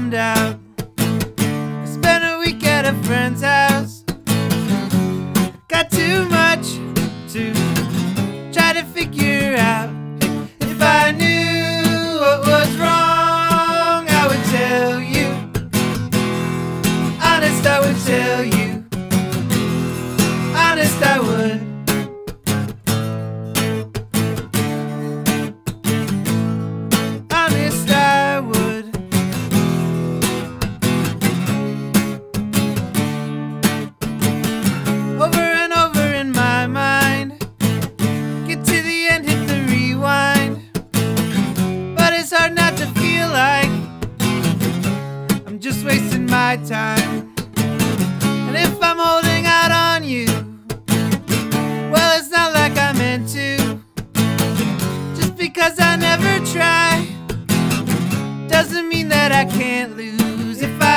bummed out. I spent a week at a friend's house. Got too much to try to figure out. If I knew what was wrong, I would tell you. Honest, I would tell you. Honest, I would. Honest, I would. Over and over in my mind. Get to the end, hit the rewind. But it's hard not to feel like I'm just wasting my time. And if I'm holding out on you, well, it's not like I meant to. Just because I never try doesn't mean that I can't lose. If I